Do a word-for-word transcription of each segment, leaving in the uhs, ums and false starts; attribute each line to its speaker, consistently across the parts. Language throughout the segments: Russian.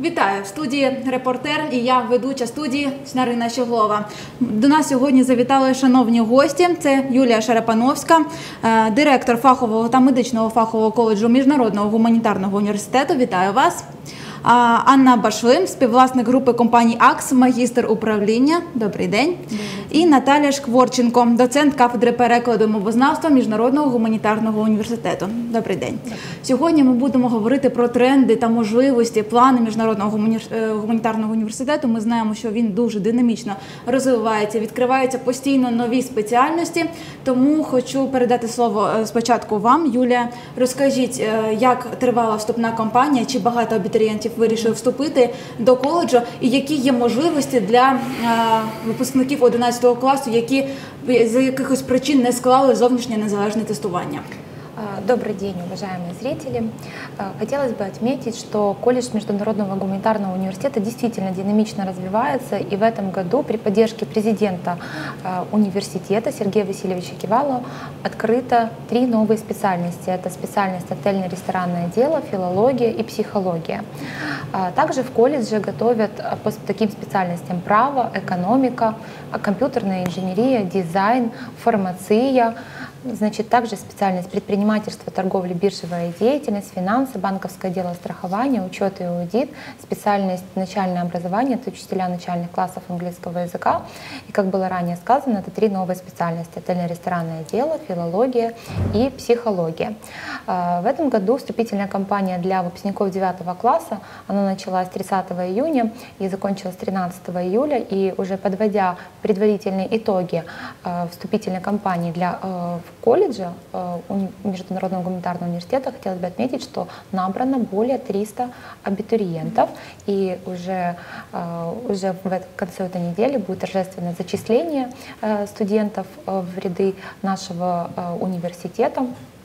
Speaker 1: Вітаю! В студії репортер і я, ведуча студії Снарина Щеглова. До нас сьогодні завітали шановні гості. Це Юлія Шарапановська, директор фахового та медичного фахового коледжу Міжнародного гуманітарного університету. Вітаю вас! Анна Башлим, співвласник групи компаній АКС, магістр управління. Добрий день. Добрий. І Наталя Шкворченко, доцент кафедри перекладу і мовознавства Міжнародного гуманітарного університету. Добрий день. Добрий. Сьогодні ми будемо говорити про тренди та можливості, плани Міжнародного гуманітарного університету. Ми знаємо, що він дуже динамічно розвивається, відкриваються постійно нові спеціальності. Тому хочу передати слово спочатку вам, Юлія. Розкажіть, як тривала вступна кампанія, чи багато абітурієнтів вирішили вступити до коледжу, і які є можливості для випускників одинадцятого класу, які з якихось причин не склали зовнішнє незалежне тестування.
Speaker 2: Добрый день, уважаемые зрители. Хотелось бы отметить, что колледж Международного гуманитарного университета действительно динамично развивается, и в этом году при поддержке президента университета Сергея Васильевича Кивалова открыто три новые специальности. Это специальность отельно-ресторанное дело, филология и психология. Также в колледже готовят по таким специальностям право, экономика, компьютерная инженерия, дизайн, фармация. Значит, также специальность предпринимательства, торговли, биржевая деятельность, финансы, банковское дело, страхование, учет и аудит, специальность начальное образование, это учителя начальных классов английского языка. И, как было ранее сказано, это три новые специальности: отельно-ресторанное дело, филология и психология. В этом году вступительная кампания для выпускников девятого класса, она началась тридцатого июня и закончилась тринадцатого июля. И уже подводя предварительные итоги вступительной кампании для колледжа Международного гуманитарного университета, хотелось бы отметить, что набрано более трёхсот абитуриентов, и уже, уже в конце этой недели будет торжественное зачисление студентов в ряды нашего университета.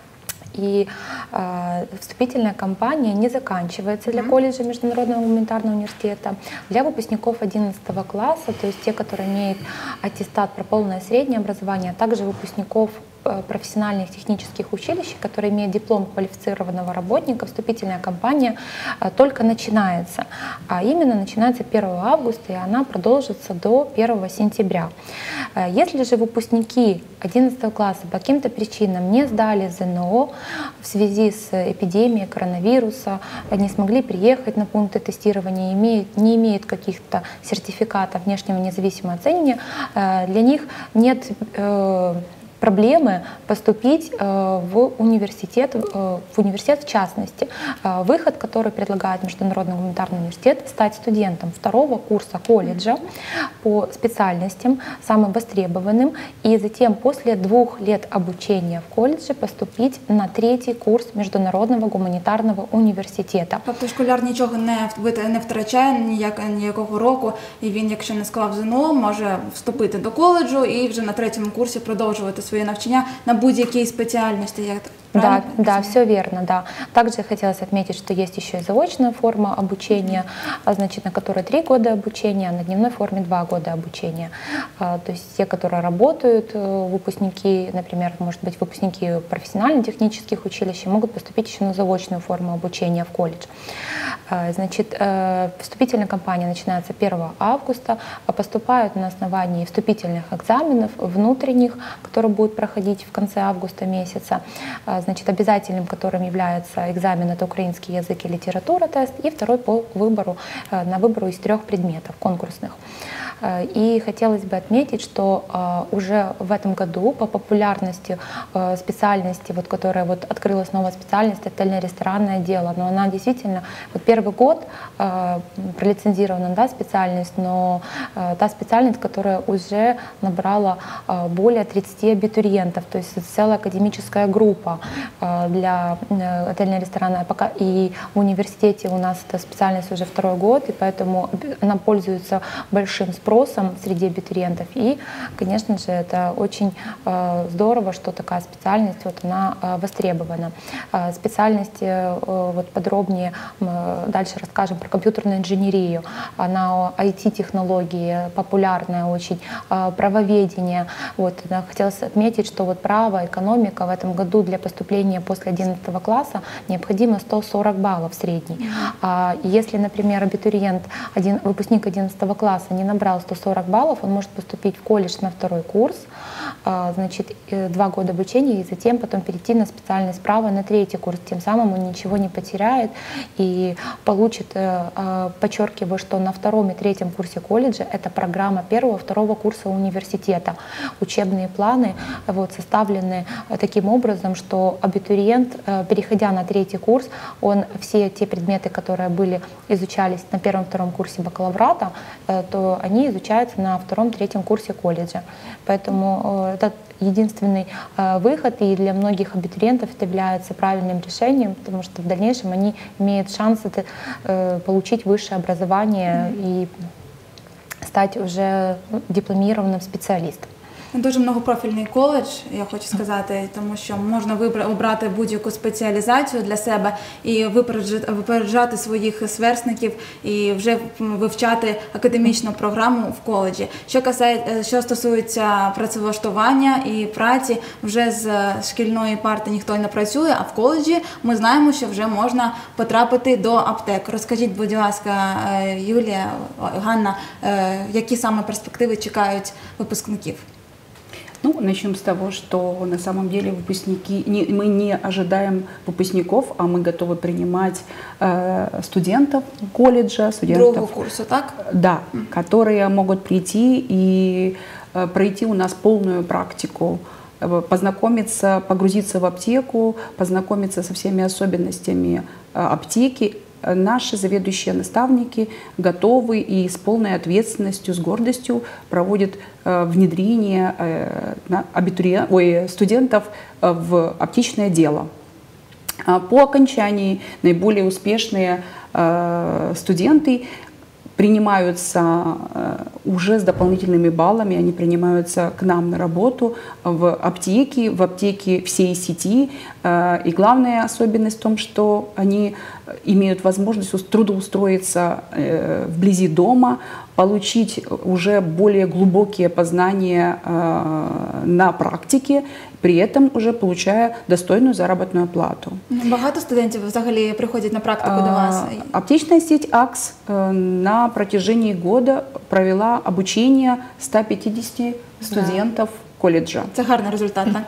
Speaker 2: И э, вступительная кампания не заканчивается для колледжа Международного гуманитарного университета. Для выпускников одиннадцатого класса, то есть те, которые имеют аттестат про полное среднее образование, а также выпускников профессиональных технических училищ, которые имеют диплом квалифицированного работника, вступительная кампания только начинается. А именно начинается первого августа, и она продолжится до первого сентября. Если же выпускники одиннадцатого класса по каким-то причинам не сдали ЗНО в связи с эпидемией коронавируса, не смогли приехать на пункты тестирования, имеют, не имеют каких-то сертификатов внешнего независимого оценивания, для них нет проблемы поступить в университет, в университет в частности. Выход, который предлагает Международный гуманитарный университет, стать студентом второго курса колледжа по специальностям, самым востребованным, и затем после двух лет обучения в колледже поступить на третий курс Международного гуманитарного університету.
Speaker 1: Тобто школяр нічого не, не втрачає, ніяк, ніякого року, і він, якщо не склав ЗНО, може вступити до коледжу і вже на третьому курсі продовжувати своє навчання на будь-якій спеціальності. Як
Speaker 2: Да, да, все верно, да. Также хотелось отметить, что есть еще и заочная форма обучения, значит, на которой три года обучения, а на дневной форме два года обучения. То есть те, которые работают, выпускники, например, может быть, выпускники профессионально-технических училищ, могут поступить еще на заочную форму обучения в колледж. Значит, вступительная кампания начинается первого августа, поступают на основании вступительных экзаменов внутренних, которые будут проходить в конце августа месяца. Значит, обязательным, которым является экзамен, это украинский язык и литература тест, и второй по выбору, на выбору из трех предметов конкурсных. И хотелось бы отметить, что уже в этом году по популярности специальности, вот, которая вот открылась новая специальность, отельно-ресторанное дело, но она действительно, вот первый год пролицензирована, да, специальность, но та специальность, которая уже набрала более тридцати абитуриентов, то есть целая академическая группа для отельно-ресторанного, пока и в университете у нас эта специальность уже второй год, и поэтому она пользуется большим спросом спросом среди абитуриентов. И, конечно же, это очень здорово, что такая специальность вот она востребована. Специальности вот подробнее дальше расскажем про компьютерную инженерию. Она ай ти-технологии, популярная очень, правоведение. Вот, хотелось отметить, что вот право, экономика в этом году для поступления после одиннадцатого класса необходимо сто сорок баллов средний. А если, например, абитуриент, один, выпускник одиннадцатого класса не набрал сто сорок баллов, он может поступить в колледж на второй курс, значит, два года обучения, и затем потом перейти на специальность права на третий курс. Тем самым он ничего не потеряет и получит, подчеркиваю, что на втором и третьем курсе колледжа это программа первого, второго курса университета. Учебные планы вот, составлены таким образом, что абитуриент, переходя на третий курс, он все те предметы, которые были, изучались на первом-втором курсе бакалаврата, то они изучаются на втором-третьем курсе колледжа. Поэтому это единственный выход, и для многих абитуриентов это является правильным решением, потому что в дальнейшем они имеют шанс это, получить высшее образование и стать уже дипломированным спеціалістом.
Speaker 1: Дуже многопрофільний коледж, я хочу сказати, тому що можна обрати будь-яку спеціалізацію для себе і випереджати своїх сверстників і вже вивчати академічну програму в коледжі. Що касає, що стосується працевлаштування і праці, вже з шкільної парти ніхто не працює, а в коледжі ми знаємо, що вже можна потрапити до аптек. Розкажіть, будь ласка, Юлія, Ганна, які саме перспективи чекають випускників?
Speaker 3: Ну, начнем с того, что на самом деле выпускники, не, мы не ожидаем выпускников, а мы готовы принимать э, студентов колледжа, студентов
Speaker 1: другого курса, так?
Speaker 3: Да, mm. которые могут прийти и э, пройти у нас полную практику, э, познакомиться, погрузиться в аптеку, познакомиться со всеми особенностями э, аптеки. Наши заведующие наставники готовы и с полной ответственностью, с гордостью проводят э, внедрение э, абитуриен... Ой, студентов э, в аптечное дело. А по окончании наиболее успешные э, студенты принимаются уже с дополнительными баллами, они принимаются к нам на работу в аптеки, в аптеки всей сети. И главная особенность в том, что они имеют возможность трудоустроиться вблизи дома, получить уже более глубокие познания на практике, при этом уже получая достойную заработную плату.
Speaker 1: Багато студентів взагалі приходять на практику до вас?
Speaker 3: Аптечная сеть АКС на протяжении года провела обучение ста пятидесяти студентов да. колледжа.
Speaker 1: Это гарный результат, так?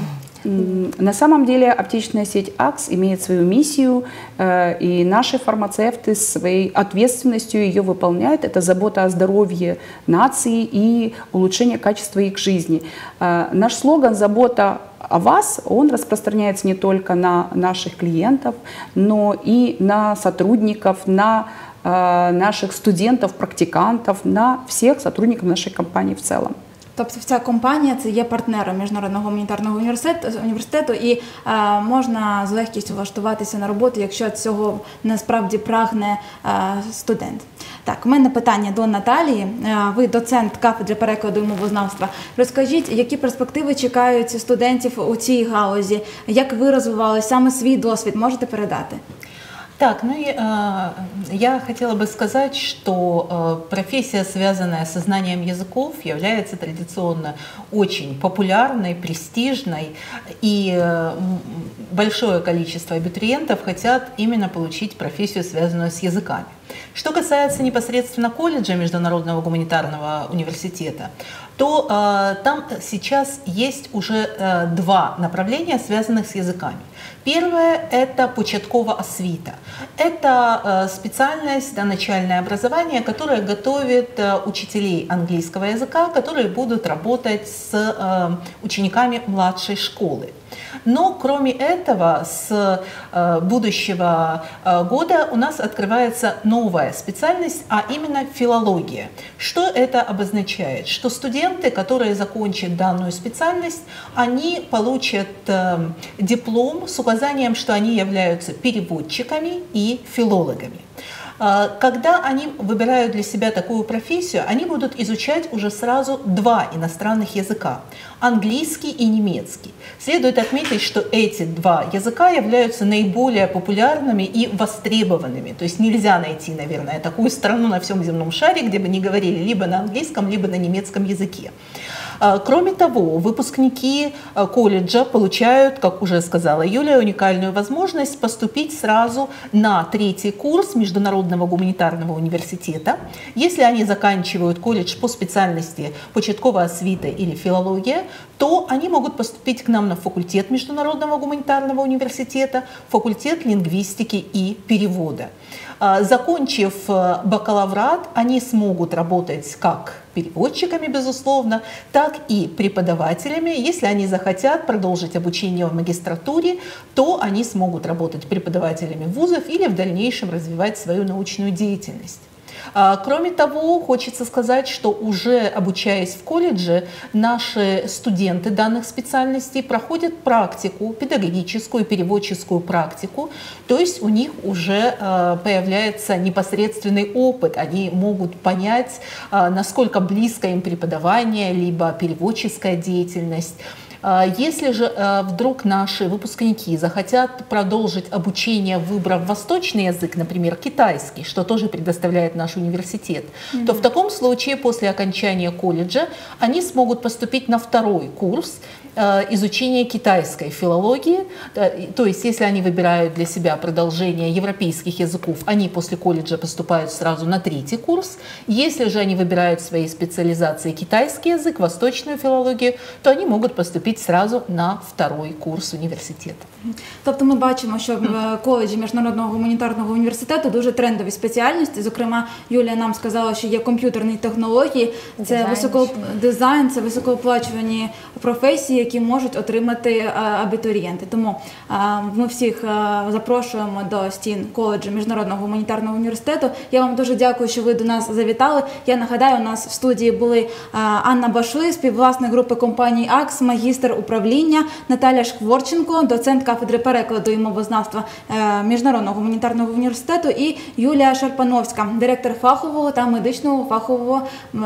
Speaker 3: На самом деле аптечная сеть АКС имеет свою миссию, и наши фармацевты своей ответственностью ее выполняют. Это забота о здоровье нации и улучшение качества их жизни. Наш слоган «Забота о вас», он распространяется не только на наших клиентов, но и на сотрудников, на наших студентов, практикантов, на всех сотрудников нашей компании в целом.
Speaker 1: Тобто ця компанія це є партнером Міжнародного гуманітарного університету, університету і е, можна з легкістю влаштуватися на роботу, якщо цього насправді прагне е, студент. Так, у мене питання до Наталії. Е, ви доцент кафедри перекладу і мовознавства. Розкажіть, які перспективи чекають студентів у цій галузі? Як ви розвивали саме свій досвід? Можете передати?
Speaker 4: Так, ну и, э, я хотела бы сказать, что э, профессия, связанная со знанием языков, является традиционно очень популярной, престижной, и э, большое количество абитуриентов хотят именно получить профессию, связанную с языками. Что касается непосредственно колледжа Международного гуманитарного университета, то э, там сейчас есть уже э, два направления, связанных с языками. Первое – это початкова освита. Это э, специальность, да, начальное образование, которое готовит э, учителей английского языка, которые будут работать с э, учениками младшей школы. Но кроме этого, с э, будущего э, года у нас открывается новая специальность, а именно филология. Что это обозначает? Что студенты, которые закончат данную специальность, они получат э, диплом с указанием, что они являются переводчиками и филологами. Когда они выбирают для себя такую профессию, они будут изучать уже сразу два иностранных языка – английский и немецкий. Следует отметить, что эти два языка являются наиболее популярными и востребованными. То есть нельзя найти, наверное, такую страну на всем земном шаре, где бы не говорили либо на английском, либо на немецком языке. Кроме того, выпускники колледжа получают, как уже сказала Юлия, уникальную возможность поступить сразу на третий курс Международного гуманитарного университета. Если они заканчивают колледж по специальности початкова освита или филология, то они могут поступить к нам на факультет Международного гуманитарного университета, факультет лингвистики и перевода. Закончив бакалаврат, они смогут работать как переводчиками, безусловно, так и преподавателями. Если они захотят продолжить обучение в магистратуре, то они смогут работать преподавателями вузов или в дальнейшем развивать свою научную деятельность. Кроме того, хочется сказать, что уже обучаясь в колледже, наши студенты данных специальностей проходят практику, педагогическую, переводческую практику, то есть у них уже появляется непосредственный опыт, они могут понять, насколько близко им преподавание, либо переводческая деятельность. Если же вдруг наши выпускники захотят продолжить обучение, выбрав восточный язык, например, китайский, что тоже предоставляет наш университет, mm-hmm. то в таком случае после окончания колледжа они смогут поступить на второй курс изучения китайской филологии. То есть если они выбирают для себя продолжение европейских языков, они после колледжа поступают сразу на третий курс. Если же они выбирают своей специализацией китайский язык, восточную филологию, то они могут поступить сразу на второй курс університету.
Speaker 1: Тобто ми бачимо, що в коледжі Міжнародного гуманітарного університету дуже трендові спеціальності. Зокрема, Юлія нам сказала, що є комп'ютерні технології, це високо... дизайн, це високооплачувані професії, які можуть отримати абітурієнти. Тому ми всіх запрошуємо до стін коледжу Міжнародного гуманітарного університету. Я вам дуже дякую, що ви до нас завітали. Я нагадаю, у нас в студії були Анна Башли, співвласник групи компанії АКС, магістр управління, Наталя Шкворченко, доцент кафедри перекладу і мовознавства Міжнародного гуманітарного університету, і Юлія Шарпановська, директор фахового та медичного фахового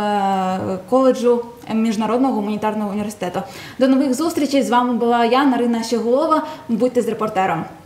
Speaker 1: коледжу Міжнародного гуманітарного університету. До нових зустрічей. З вами була я, Нарина Щеголова. Будьте з репортером.